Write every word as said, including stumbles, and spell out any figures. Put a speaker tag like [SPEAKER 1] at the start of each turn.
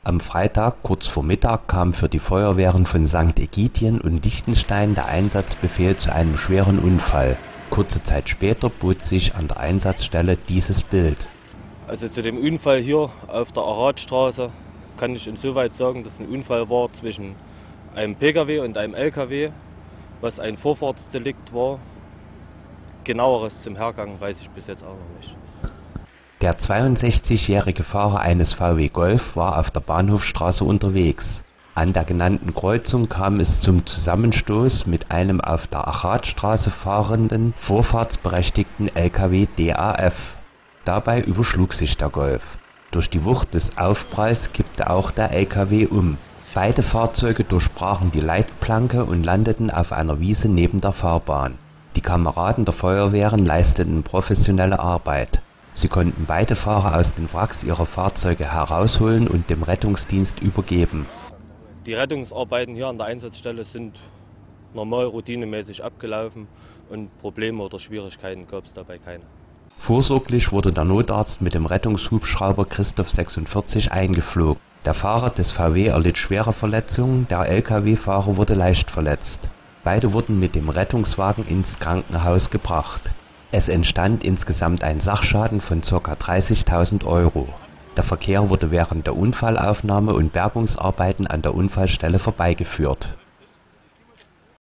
[SPEAKER 1] Am Freitag kurz vor Mittag kam für die Feuerwehren von Sankt Egidien und Liechtenstein der Einsatzbefehl zu einem schweren Unfall. Kurze Zeit später bot sich an der Einsatzstelle dieses Bild.
[SPEAKER 2] Also zu dem Unfall hier auf der Aradstraße kann ich insoweit sagen, dass ein Unfall war zwischen einem Pkw und einem Lkw, was ein Vorfahrtsdelikt war. Genaueres zum Hergang weiß ich bis jetzt auch noch nicht.
[SPEAKER 1] Der zweiundsechzigjährige Fahrer eines V W Golf war auf der Bahnhofstraße unterwegs. An der genannten Kreuzung kam es zum Zusammenstoß mit einem auf der Aradstraße fahrenden, vorfahrtsberechtigten Lkw D A F. Dabei überschlug sich der Golf. Durch die Wucht des Aufpralls kippte auch der Lkw um. Beide Fahrzeuge durchbrachen die Leitplanke und landeten auf einer Wiese neben der Fahrbahn. Die Kameraden der Feuerwehren leisteten professionelle Arbeit. Sie konnten beide Fahrer aus den Wracks ihrer Fahrzeuge herausholen und dem Rettungsdienst übergeben.
[SPEAKER 2] Die Rettungsarbeiten hier an der Einsatzstelle sind normal routinemäßig abgelaufen und Probleme oder Schwierigkeiten gab es dabei keine.
[SPEAKER 1] Vorsorglich wurde der Notarzt mit dem Rettungshubschrauber Christoph sechsundvierzig eingeflogen. Der Fahrer des V W erlitt schwere Verletzungen, der Lkw-Fahrer wurde leicht verletzt. Beide wurden mit dem Rettungswagen ins Krankenhaus gebracht. Es entstand insgesamt ein Sachschaden von ca. dreißigtausend Euro. Der Verkehr wurde während der Unfallaufnahme und Bergungsarbeiten an der Unfallstelle vorbeigeführt.